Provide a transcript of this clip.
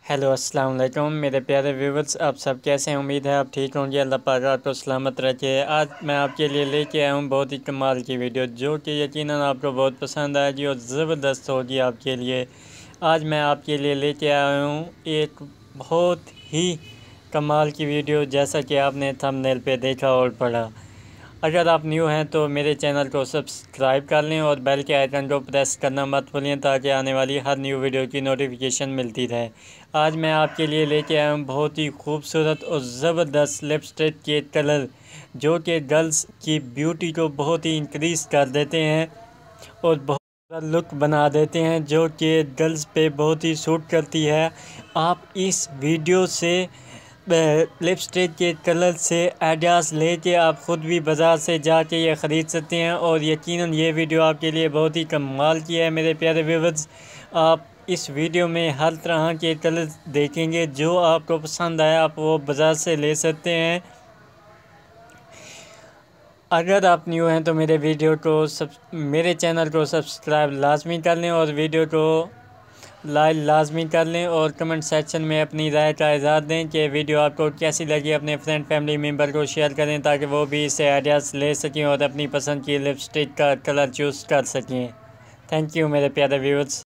Hello अस्सलाम वालेकुम मेरे प्यारे व्यूवर्स, आप सब कैसे हैं। उम्मीद है आप ठीक होंगे। अल्लाह पाक आपको सलामत रखे। आज मैं आपके लिए लेके आया हूँ बहुत ही कमाल की वीडियो, जो कि यकीनन आपको बहुत पसंद आएगी और ज़बरदस्त होगी आपके लिए। आज मैं आपके लिए लेके आया हूँ एक बहुत ही कमाल की वीडियो, जैसा कि आपने थंबनेल पे देखा और पढ़ा। अगर आप न्यू हैं तो मेरे चैनल को सब्सक्राइब कर लें और बेल के आइकन को प्रेस करना मत भूलें, ताकि आने वाली हर न्यू वीडियो की नोटिफिकेशन मिलती रहे। आज मैं आपके लिए लेके आया हूँ बहुत ही खूबसूरत और ज़बरदस्त लिपस्टिक के कलर, जो कि गर्ल्स की ब्यूटी को बहुत ही इंक्रीज़ कर देते हैं और बहुत लुक बना देते हैं, जो कि गर्ल्स पे बहुत ही सूट करती है। आप इस वीडियो से लिपस्टिक के कलर से आइडियाज़ लेके आप ख़ुद भी बाज़ार से जाके ये ख़रीद सकते हैं, और यकीनन ये वीडियो आपके लिए बहुत ही कमाल की है। मेरे प्यारे व्यूअर्स, आप इस वीडियो में हर तरह के कलर देखेंगे, जो आपको पसंद आए आप वो बाज़ार से ले सकते हैं। अगर आप न्यू हैं तो मेरे चैनल को सब्सक्राइब लाजमी कर लें और वीडियो को लाइक लाजमी कर लें, और कमेंट सेक्शन में अपनी राय का इज़हार दें कि वीडियो आपको कैसी लगी। अपने फ्रेंड फैमिली मेम्बर को शेयर करें, ताकि वो भी इससे आइडियाज़ ले सकें और अपनी पसंद की लिपस्टिक का कलर चूज़ कर सकें। थैंक यू मेरे प्यारे व्यूअर्स।